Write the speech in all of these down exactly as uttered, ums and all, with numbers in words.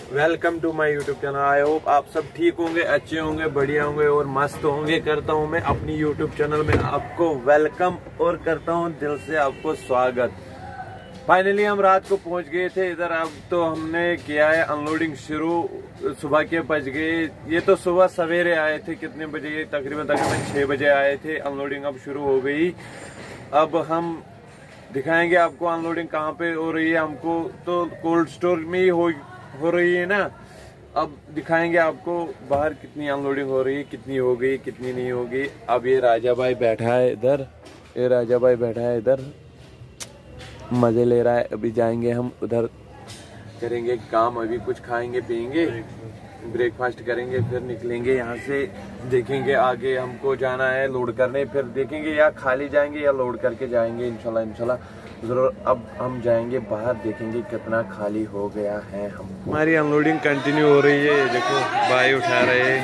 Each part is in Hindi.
Welcome to my YouTube channel. I hope आप सब ठीक होंगे, अच्छे होंगे, बढ़िया होंगे और मस्त होंगे। करता हूं मैं अपनी यूट्यूब चैनल में आपको वेलकम और करता हूं दिल से आपको स्वागत। फाइनली हम रात को पहुंच गए थे इधर। अब तो हमने किया है अनलोडिंग शुरू। सुबह के बज गए, ये तो सुबह सवेरे आए थे, कितने बजे, तकरीबन तकरीबन छह बजे आए थे। अनलोडिंग अब शुरू हो गई। अब हम दिखाएंगे आपको अनलोडिंग कहाँ पे हो रही है। हमको तो कोल्ड स्टोर में ही हो हो रही है ना। अब दिखाएंगे आपको बाहर कितनी अनलोडिंग हो रही है, कितनी हो गई, कितनी नहीं होगी। अब ये राजा भाई बैठा है इधर, ये राजा भाई बैठा है इधर, मजे ले रहा है। अभी जाएंगे हम उधर, करेंगे काम, अभी कुछ खाएंगे पियेंगे, ब्रेकफास्ट करेंगे, फिर निकलेंगे यहाँ से। देखेंगे आगे हमको जाना है लोड करने, फिर देखेंगे या खाली जाएंगे या लोड करके जाएंगे इंशाल्लाह इंशाल्लाह जरूर। अब हम जाएंगे बाहर, देखेंगे कितना खाली हो गया है। हम हमारी अनलोडिंग कंटिन्यू हो रही है। देखो भाई उठा रहे हैं,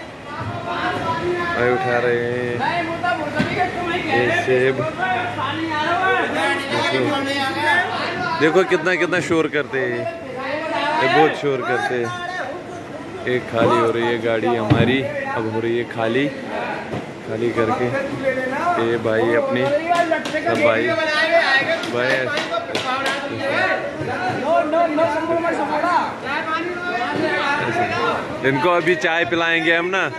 भाई उठा रहे हैं ये सेब। देखो कितना कितना शोर करते हैं ये, बहुत शोर करते हैं। एक खाली हो रही है गाड़ी हमारी, अब हो रही है खाली। खाली करके ये भाई अपनी सब भाई भाई इनको अभी चाय पिलाएंगे हम ना।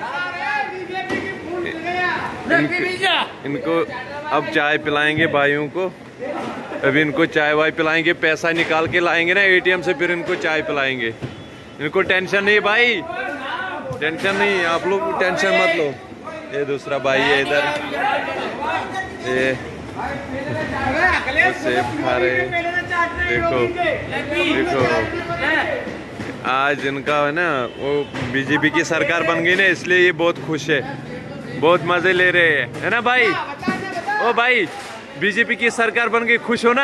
इनको, इनको अब चाय पिलाएंगे भाइयों को। अभी इनको चाय वाय पिलाएंगे, पैसा निकाल के लाएंगे ना एटीएम से, फिर इनको चाय पिलाएंगे। इनको टेंशन नहीं भाई, टेंशन नहीं, आप लोग टेंशन मत लो। ये दूसरा भाई है इधर, ये सेब खा रहे। देखो देखो आज इनका है ना, वो बीजेपी की सरकार बन गई ना, इसलिए ये बहुत खुश है, बहुत मजे ले रहे हैं, है ना भाई? ओ भाई, बीजेपी की सरकार बन गई, खुश हो ना?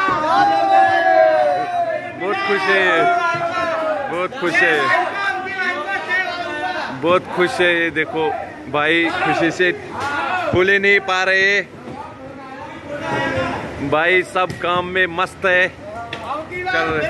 बहुत खुश है, बहुत खुश है, बहुत खुश है। ये देखो भाई खुशी से फूल ही नहीं पा रहे भाई, सब काम में मस्त है, चल रहे।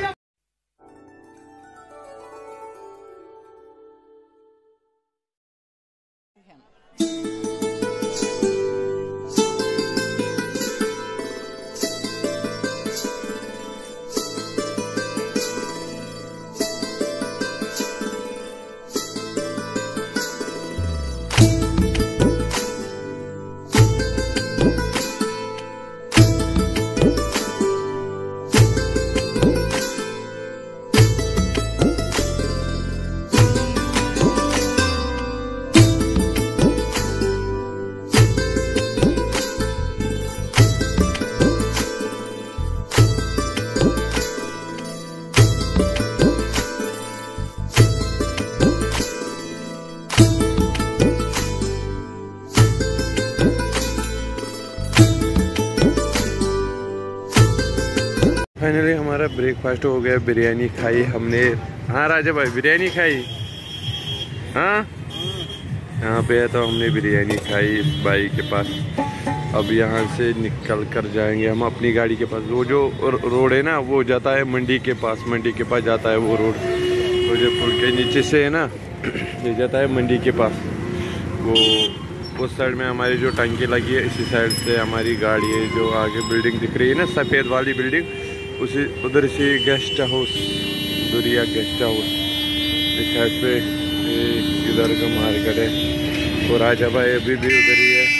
फाइनली हमारा ब्रेकफास्ट हो गया, बिरयानी खाई हमने। हाँ राजा भाई, बिरयानी खाई? हाँ, यहाँ पे है तो हमने बिरयानी खाई भाई के पास। अब यहाँ से निकल कर जाएंगे हम अपनी गाड़ी के पास। वो जो रोड है ना, वो जाता है मंडी के पास, मंडी के पास जाता है वो रोड, वो जो पुल के नीचे से है ना, ये जाता है मंडी के पास। वो उस साइड में हमारी जो टंकी लगी है, इसी साइड से हमारी गाड़ी है। जो आगे बिल्डिंग दिख रही है ना, सफ़ेद वाली बिल्डिंग, उसी उधर से गेस्ट हाउस, दुरिया गेस्ट हाउस दिखा है पे। इधर का मार्केट है। और राजा भाई अभी भी उधर ही है।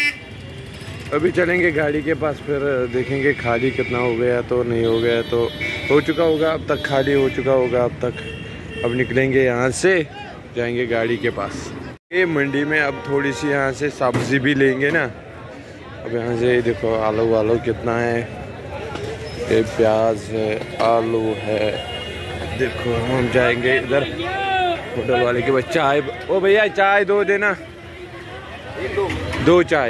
अभी चलेंगे गाड़ी के पास, फिर देखेंगे खाली कितना हो गया, तो नहीं हो गया तो हो चुका होगा अब तक, खाली हो चुका होगा अब तक। अब निकलेंगे यहाँ से, जाएंगे गाड़ी के पास। ये मंडी में अब थोड़ी सी यहाँ से सब्जी भी लेंगे ना। अब यहाँ से देखो आलू वालू कितना है, ये प्याज है, आलू है। देखो हम जाएंगे इधर होटल वाले के पास। चाय, ओ भैया चाय दो देना, दो चाय।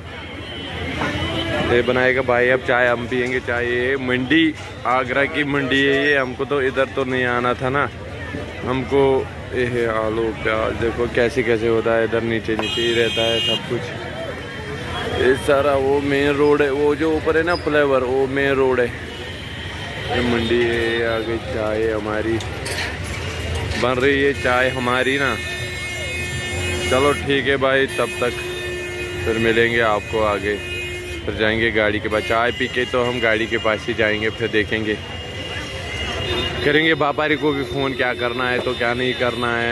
ये बनाएगा भाई अब चाय, हम पियेंगे चाय। ये मंडी आगरा की मंडी है ये, हमको तो इधर तो नहीं आना था ना हमको। ये है आलू प्याज, देखो कैसे कैसे होता है, इधर नीचे नीचे ही रहता है सब कुछ। ये सारा वो मेन रोड है, वो जो ऊपर है ना फ्लेवर, वो मेन रोड है। ये मंडी है, आगे चाय हमारी बन रही है, चाय हमारी ना। चलो ठीक है भाई, तब तक फिर मिलेंगे आपको आगे, फिर जाएंगे गाड़ी के पास। चाय पी के तो हम गाड़ी के पास ही जाएंगे, फिर देखेंगे, करेंगे व्यापारी को भी फ़ोन क्या करना है तो क्या नहीं करना है।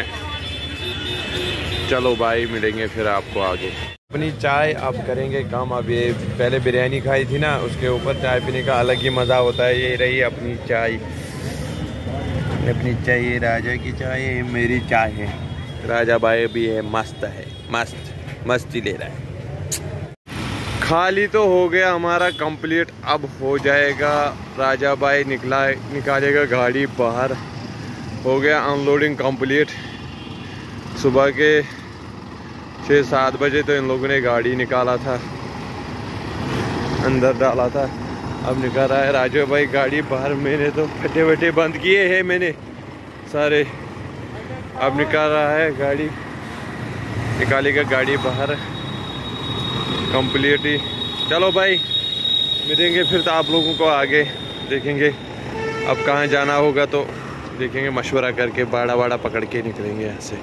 चलो भाई, मिलेंगे फिर आपको आगे। अपनी चाय अब करेंगे काम। अब ये पहले बिरयानी खाई थी ना, उसके ऊपर चाय पीने का अलग ही मज़ा होता है। ये रही अपनी चाय, अपनी चाय, ये राजा की चाय है, मेरी चाय है। राजा भाई भी है, मस्त है, मस्त मस्ती ले रहा है। खाली तो हो गया हमारा कंप्लीट, अब हो जाएगा। राजा भाई निकला निकालेगा गाड़ी बाहर। हो गया अनलोडिंग कंप्लीट। सुबह के छः सात बजे तो इन लोगों ने गाड़ी निकाला था, अंदर डाला था, अब निकाल रहा है राजा भाई गाड़ी बाहर। मैंने तो फटे वटे बंद किए हैं मैंने सारे, अब निकाल रहा है गाड़ी, निकालेगा गाड़ी बाहर कंप्लीट ही। चलो भाई, मिलेंगे फिर तो आप लोगों को आगे, देखेंगे अब कहाँ जाना होगा तो देखेंगे, मशवरा करके बाड़ा बाड़ा पकड़ के निकलेंगे यहाँ से।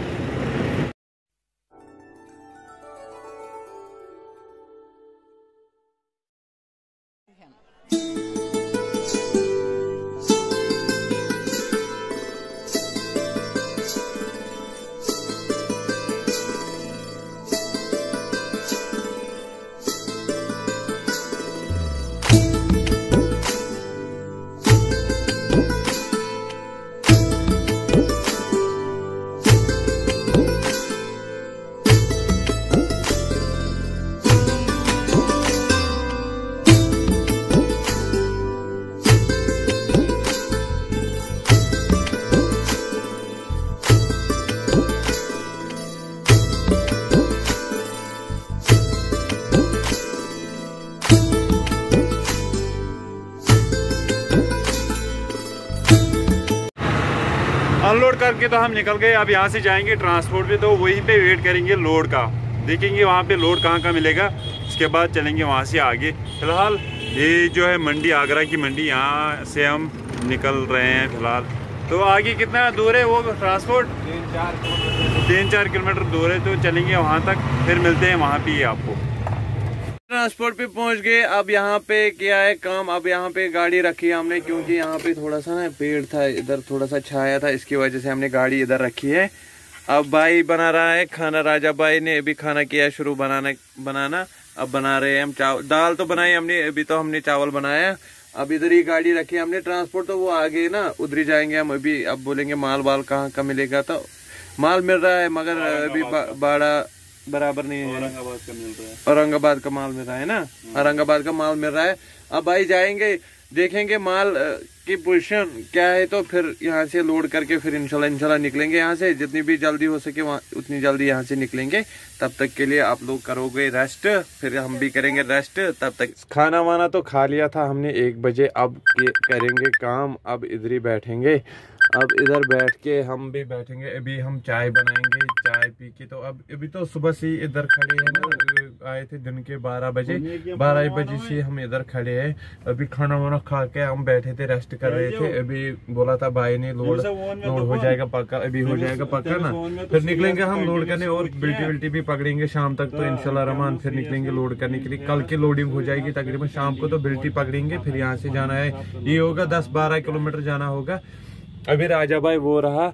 अनलोड करके तो हम निकल गए। अब यहाँ से जाएंगे ट्रांसपोर्ट पे, तो वहीं पे वेट करेंगे लोड का, देखेंगे वहाँ पे लोड कहाँ कहाँ मिलेगा, उसके बाद चलेंगे वहाँ से आगे। फिलहाल ये जो है मंडी, आगरा की मंडी, यहाँ से हम निकल रहे हैं फिलहाल। तो आगे कितना दूर है वो ट्रांसपोर्ट? तीन चार तीन चार किलोमीटर दूर है, तो चलेंगे वहाँ तक, फिर मिलते हैं वहाँ पे आपको। ट्रांसपोर्ट पे पहुंच गए। अब यहाँ पे किया है काम, अब यहाँ पे गाड़ी रखी है हमने, क्योंकि यहाँ पे थोड़ा सा ना पेड़ था, इधर थोड़ा सा छाया था, इसकी वजह से हमने गाड़ी इधर रखी है। अब भाई बना रहा है खाना, राजा भाई ने अभी खाना किया शुरू बनाना बनाना अब बना रहे हैं हम चावल। दाल तो बनाई हमने, अभी तो हमने चावल बनाया। अब इधर ही गाड़ी रखी है हमने ट्रांसपोर्ट, तो वो आगे ना उधर ही जाएंगे हम। अभी अब बोलेंगे माल वाल कहाँ का मिलेगा, तो माल मिल रहा है मगर अभी बाड़ा बराबर नहीं है। औरंगाबाद का मिल रहा है, औरंगाबाद का माल मिल रहा है ना, औरंगाबाद का माल मिल रहा है। अब भाई जाएंगे, देखेंगे माल की पोजीशन क्या है, तो फिर यहाँ से लोड करके फिर इंशाल्लाह इंशाल्लाह निकलेंगे यहाँ से, जितनी भी जल्दी हो सके वहाँ उतनी जल्दी यहाँ से निकलेंगे। तब तक के लिए आप लोग करोगे रेस्ट, फिर हम भी करेंगे रेस्ट। तब तक खाना वाना तो खा लिया था हमने एक बजे। अब करेंगे काम, अब इधर ही बैठेंगे। अब इधर बैठ के हम भी बैठेंगे, अभी हम चाय बनाएंगे, चाय पी के। तो अब अभी तो सुबह से इधर खड़े हैं ना, आए थे दिन के बारह बजे, बारह बजे से हम इधर खड़े हैं। अभी खाना वाना खा के हम बैठे थे, रेस्ट कर रहे थे। अभी बोला था भाई ने लोड लोड हो जाएगा पक्का, अभी हो जाएगा पक्का ना, फिर निकलेंगे हम लोड करने, और बिल्टी बिल्टी भी पकड़ेंगे शाम तक, तो इंशाल्लाह रहमान फिर निकलेंगे लोड करने के लिए। कल की लोडिंग हो जाएगी तकरीबन शाम को, तो बिल्टी पकड़ेंगे, फिर यहाँ से जाना है, ये होगा दस बारह किलोमीटर जाना होगा। अभी राजा भाई वो रहा,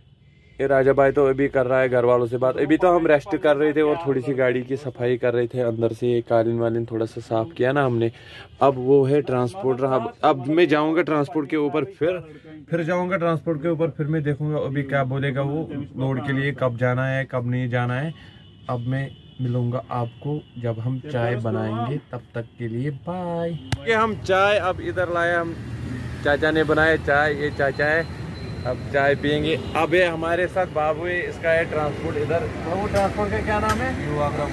ये राजा भाई तो अभी कर रहा है घर वालों से बात। अभी तो हम रेस्ट कर रहे थे और थोड़ी सी गाड़ी की सफाई कर रहे थे, अंदर से ये कालीन वालीन थोड़ा सा साफ किया ना हमने। अब वो है ट्रांसपोर्ट रहा, अब मैं जाऊंगा ट्रांसपोर्ट के ऊपर, फिर फिर जाऊंगा ट्रांसपोर्ट के ऊपर, फिर मैं देखूंगा अभी क्या बोलेगा वो लोड के लिए, कब जाना है कब नहीं जाना है। अब मैं मिलूंगा आपको जब हम चाय बनाएंगे, तब तक के लिए बाय। ये हम चाय अब इधर लाया, हम चाचा ने बनाया चाय, ये चाचा है, अब चाय पियेंगे। अब ये हमारे साथ बाबू है, इसका है ट्रांसपोर्ट इधर। बाबू ट्रांसपोर्ट का क्या नाम है? New Agra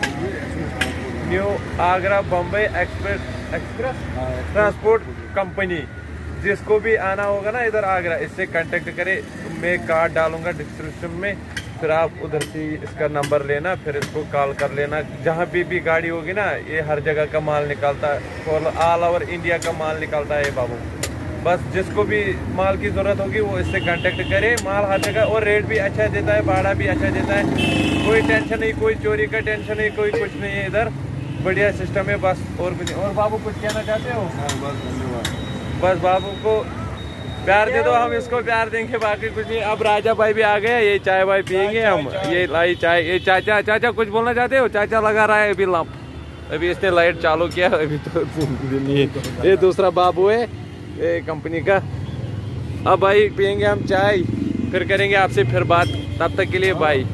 Bombay new Agra Bombay express express transport company. जिसको भी आना होगा ना इधर आगरा, इससे कांटेक्ट करे, मैं कार्ड डालूंगा डिस्क्रिप्शन में, फिर आप उधर से इसका नंबर लेना, फिर इसको कॉल कर लेना। जहाँ भी भी गाड़ी होगी ना, ये हर जगह का माल निकालता है, ऑल ओवर इंडिया का माल निकालता है बाबू। बस जिसको भी माल की ज़रूरत होगी वो इससे कांटेक्ट करे। माल हर जगह और रेट भी अच्छा देता है, भाड़ा भी अच्छा देता है, कोई टेंशन नहीं, कोई चोरी का टेंशन नहीं, कोई कुछ नहीं है इधर, बढ़िया सिस्टम है बस। और कुछ और बाबू कुछ कहना चाहते हो? बस धन्यवाद। बस बाबू को प्यार दे दो, हम इसको प्यार देंगे, बाकी कुछ नहीं। अब राजा भाई भी आ गए, ये चाय भाई पियेंगे हम। ये लाई चाय, ये चाचा चाचा कुछ बोलना चाहते हो? चाचा लगा रहा है अभी लंप, अभी इसने लाइट चालू किया, अभी तो नहीं है। ये दूसरा बाबू है ये कंपनी का। अब भाई पियेंगे हम चाय, फिर करेंगे आपसे फिर बात, तब तक के लिए बाय।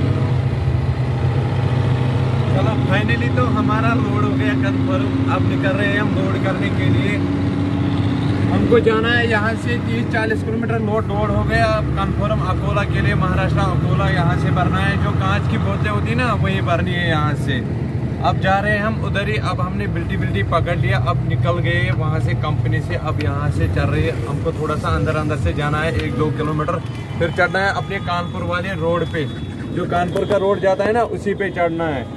चलो फाइनली तो हमारा लोड हो गया कंफर्म, अब निकल रहे हैं हम लोड करने के लिए। हमको जाना है यहाँ से तीस चालीस किलोमीटर, लोड लोड हो गया अब कंफर्म अकोला के लिए, महाराष्ट्र अकोला। यहाँ से भरना है, जो कांच की बोतलें होती है ना वही भरनी है यहाँ से। अब जा रहे हैं हम उधर ही। अब हमने बिल्टी बिल्टी पकड़ लिया, अब निकल गए वहाँ से कंपनी से। अब यहाँ से चल रही है, हमको थोड़ा सा अंदर अंदर से जाना है एक दो किलोमीटर, फिर चढ़ना है अपने कानपुर वाले रोड पे। जो कानपुर का रोड जाता है ना उसी पे चढ़ना है।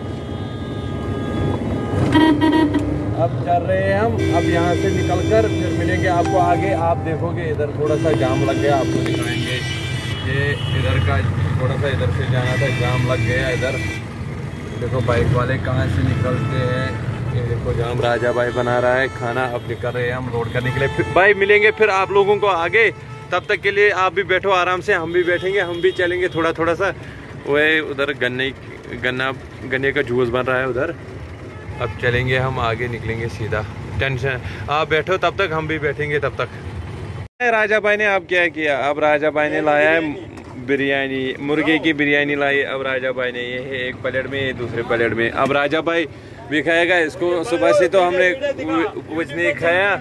अब चल रहे हैं हम, अब यहाँ से निकलकर फिर मिलेंगे आपको आगे। आप देखोगे इधर थोड़ा सा जाम लग गया, आपको दिखाएंगे। ये इधर का थोड़ा सा इधर से जाना था, जाम लग गया इधर। देखो बाइक वाले कहाँ से निकलते हैं, ये देखो जाम। राजा भाई बना रहा है खाना, अब निकल रहे हैं हम लोड करने के लिए। फिर भाई मिलेंगे फिर आप लोगों को आगे, तब तक के लिए आप भी बैठो आराम से, हम भी बैठेंगे, हम भी चलेंगे थोड़ा थोड़ा सा। वही उधर गन्ने गन्ना गन्ने का जूस बन रहा है उधर। अब चलेंगे हम आगे, निकलेंगे सीधा। टेंशन आप बैठो तब तक, हम भी बैठेंगे तब तक। राजा भाई ने अब क्या किया, अब राजा भाई ने लाया है बिरयानी, मुर्गे की बिरयानी लाई। अब राजा भाई ने ये है एक प्लेट में, ये दूसरे प्लेट में। अब राजा भाई भी खाएगा इसको। सुबह से तो हमने कुछ नहीं खाया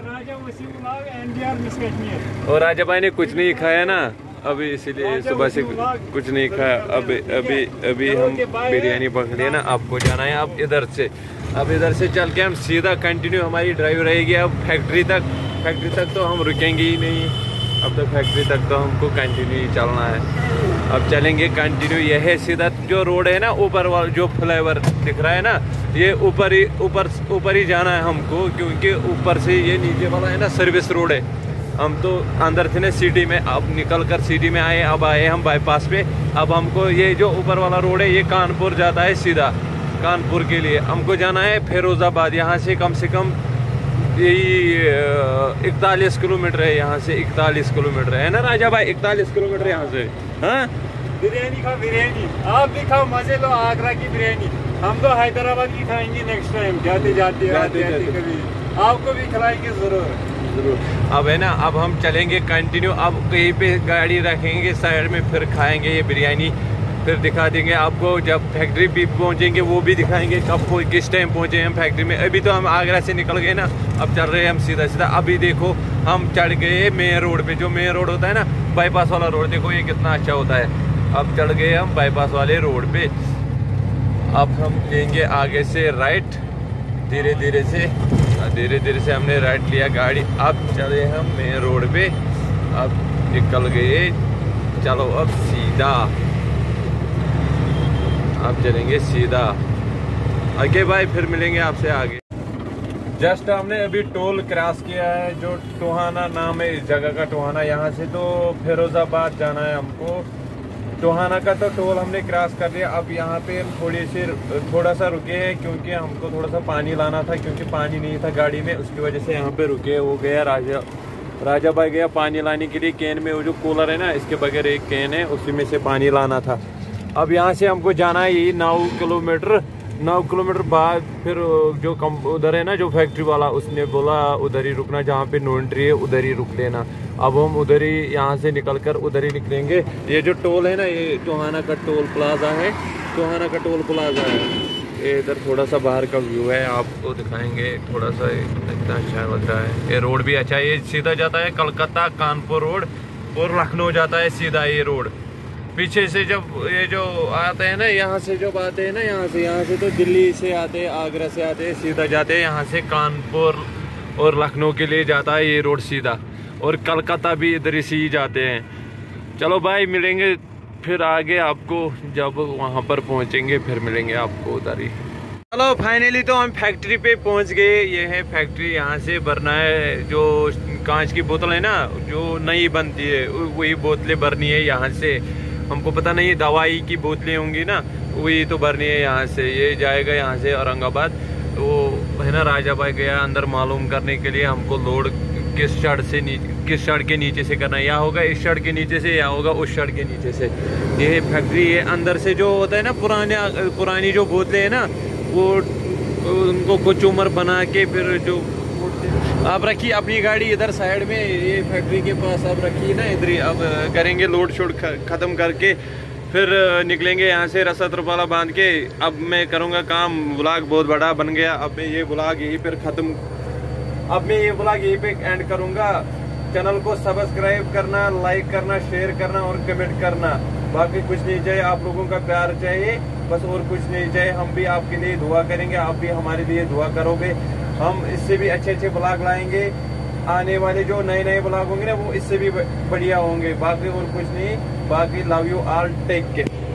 और राजा भाई ने कुछ नहीं खाया ना, अभी इसीलिए सुबह से कुछ नहीं खाया। अभी अभी अभी हम बिरयानी पकड़े ना, आपको जाना है अब इधर से। अब इधर से चल के हम सीधा कंटिन्यू हमारी ड्राइव रहेगी अब फैक्ट्री तक। फैक्ट्री तक तो हम रुकेंगे ही नहीं, अब तक फैक्ट्री तक तो हमको कंटिन्यू ही चलना है। अब चलेंगे कंटिन्यू, यह है सीधा जो रोड है ना, ऊपर वाला जो फ्लाईओवर दिख रहा है ना, ये ऊपर ही ऊपर ऊपर ही जाना है हमको, क्योंकि ऊपर से ये नीचे वाला है ना सर्विस रोड है। हम तो अंदर थे ना सिटी में, अब निकल कर सिटी में आए, अब आए हम बाईपास पे। अब हमको ये जो ऊपर वाला रोड है ये कानपुर जाता है सीधा, कानपुर के लिए हमको जाना है फिरोजाबाद। यहाँ से कम से कम यही इकतालीस किलोमीटर है, यहाँ से इकतालीस किलोमीटर है ना राजा भाई, इकतालीस किलोमीटर यहाँ से। हाँ बिरयानी खाओ, बिरयानी आप भी खाओ, मजे लो आगरा की बिरयानी। हम तो हैदराबाद की खाएंगे नेक्स्ट टाइम, जाते जाते जाते जाते कभी आपको भी खिलाएंगे जरूर जरूर। अब है ना, अब हम चलेंगे कंटिन्यू। अब कहीं पे गाड़ी रखेंगे साइड में, फिर खाएंगे ये बिरयानी, फिर दिखा देंगे आपको। जब फैक्ट्री भी पहुंचेंगे वो भी दिखाएंगे, कब किस टाइम पहुंचे हम फैक्ट्री में। अभी तो हम आगरा से निकल गए ना, अब चल रहे हैं हम सीधा सीधा। अभी देखो हम चढ़ गए मेन रोड पे, जो मेन रोड होता है ना बाईपास वाला रोड, देखो ये कितना अच्छा होता है। अब चढ़ गए हम बाईपास वाले रोड पे। अब हम लेंगे आगे से राइट, धीरे धीरे से धीरे धीरे से हमने राइट लिया गाड़ी। अब चले हम मेन रोड पे, अब निकल गए। चलो अब सीधा, अब चलेंगे सीधा आगे भाई, फिर मिलेंगे आपसे आगे। जस्ट हमने अभी टोल क्रॉस किया है, जो टोहाना नाम है इस जगह का, टोहाना। यहाँ से तो फिरोजाबाद जाना है हमको। टोहाना का तो टोल हमने क्रॉस कर लिया। अब यहाँ पे हम थोड़ी सी थोड़ा सा रुके हैं, क्योंकि हमको थोड़ा सा पानी लाना था, क्योंकि पानी नहीं था गाड़ी में, उसकी वजह से यहाँ पे रुके। हो गया राजा राजा भाई गया पानी लाने के लिए कैन में, वो जो कूलर है ना इसके बगैर एक कैन है, उसी में से पानी लाना था। अब यहाँ से हमको जाना है यही नौ किलोमीटर। नौ किलोमीटर बाद फिर जो कम उधर है ना जो फैक्ट्री वाला, उसने बोला उधर ही रुकना, जहाँ पे नो एंट्री है उधर ही रुक लेना। अब हम उधर ही यहाँ से निकलकर उधर ही निकलेंगे। ये जो टोल है ना, ये टोहाना का टोल प्लाजा है, टोहाना का टोल प्लाजा है। ये इधर थोड़ा सा बाहर का व्यू है, आपको दिखाएंगे थोड़ा सा, इतना अच्छा लग रहा है। ये रोड भी अच्छा है, ये सीधा जाता है कलकत्ता कानपुर रोड और लखनऊ जाता है सीधा ये रोड। पीछे से जब ये जो आते हैं ना, यहाँ से जब आते हैं ना, यहाँ से यहाँ से तो दिल्ली से आते हैं, आगरा से आते हैं, सीधा जाते हैं यहाँ से कानपुर और लखनऊ के लिए जाता है ये रोड सीधा, और कलकत्ता भी इधर से ही जाते हैं। चलो भाई मिलेंगे फिर आगे आपको, जब वहाँ पर पहुँचेंगे फिर मिलेंगे आपको उधर ही। चलो फाइनली तो हम फैक्ट्री पे पहुंच गए। ये है फैक्ट्री, यहाँ से भरना है जो कांच की बोतल है ना, जो नई बनती है वही बोतलें भरनी है यहाँ से। हमको पता नहीं दवाई की बोतलें होंगी ना, वही तो भरनी है यहाँ से। ये जाएगा यहाँ से औरंगाबाद। वो है ना राजा भाई गया अंदर मालूम करने के लिए हमको लोड किस सड़क से किस सड़क के नीचे से करना है। या होगा इस सड़क के नीचे से, या होगा उस सड़क के नीचे से। ये फैक्ट्री है, अंदर से जो होता है ना पुराने पुरानी जो बोतलें है ना, वो उनको कुछ उम्र बना के फिर जो आप रखिए अपनी गाड़ी इधर साइड में, ये फैक्ट्री के पास आप रखिए ना इधर ही। अब करेंगे लोड शोड ख़त्म करके फिर निकलेंगे यहाँ से रस्सा त्रिपाला बांध के। अब मैं करूँगा काम। ब्लॉग बहुत बड़ा बन गया। अब मैं ये ब्लॉग यहीं पर ख़त्म अब मैं ये ब्लॉग यहीं पे एंड करूँगा। चैनल को सब्सक्राइब करना, लाइक करना, शेयर करना और कमेंट करना। बाकी कुछ नहीं चाहिए, आप लोगों का प्यार चाहिए बस, और कुछ नहीं चाहिए। हम भी आपके लिए दुआ करेंगे, आप भी हमारे लिए दुआ करोगे। हम इससे भी अच्छे अच्छे ब्लॉग लाएंगे। आने वाले जो नए नए ब्लॉग होंगे ना, वो इससे भी बढ़िया होंगे। बाकी और कुछ नहीं। बाकी love you all, take care.